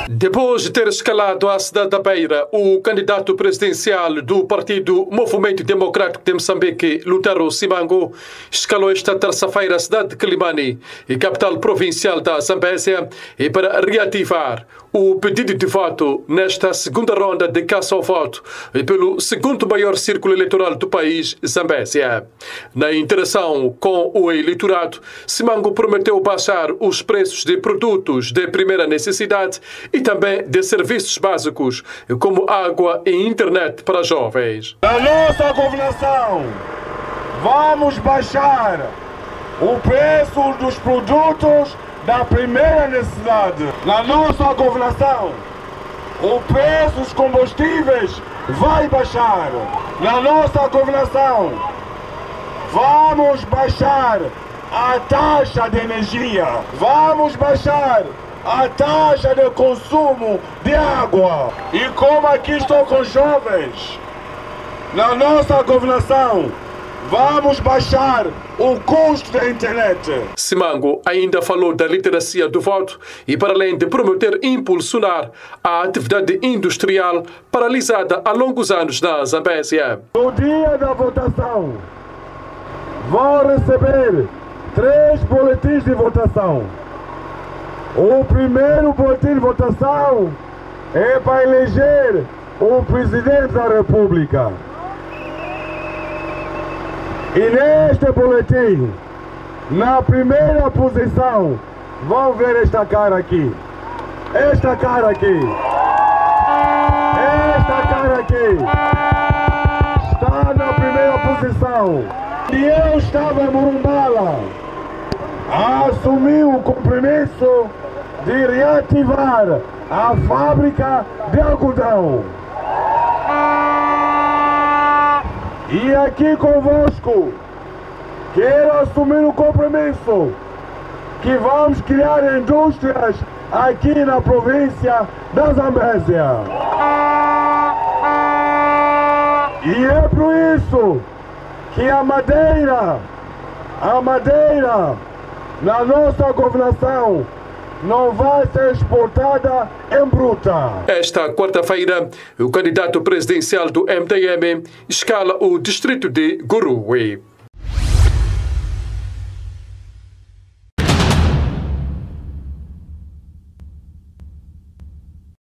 Depois de ter escalado a cidade da Beira, o candidato presidencial do Partido Movimento Democrático de Moçambique, Lutero Simango, escalou esta terça-feira a cidade de Quelimane, capital provincial da Zambésia, para reativar o pedido de voto nesta segunda ronda de caça ao voto pelo segundo maior círculo eleitoral do país, Zambésia. Na interação com o eleitorado, Simango prometeu baixar os preços de produtos de primeira necessidade e também de serviços básicos, como água e internet para jovens. Na nossa governação, vamos baixar o preço dos produtos da primeira necessidade. Na nossa governação, o preço dos combustíveis vai baixar. Na nossa governação, vamos baixar a taxa de energia. Vamos baixar a taxa de consumo de água. E como aqui estou com jovens, na nossa governação, vamos baixar o custo da internet. Simango ainda falou da literacia do voto e, para além de prometer impulsionar a atividade industrial paralisada há longos anos na Zambésia. No dia da votação, vão receber 3 boletins de votação. O primeiro boletim de votação é para eleger o presidente da República. E neste boletim, na primeira posição, vão ver esta cara aqui. Esta cara aqui. Esta cara aqui. Está na primeira posição. E eu estava em Morumbala. Assumi o compromisso de reativar a fábrica de algodão. E aqui convosco, quero assumir o compromisso que vamos criar indústrias aqui na província da Zambésia. E é por isso que a madeira na nossa governação não vai ser exportada em bruta. Esta quarta-feira, o candidato presidencial do MDM escala o distrito de Gurue.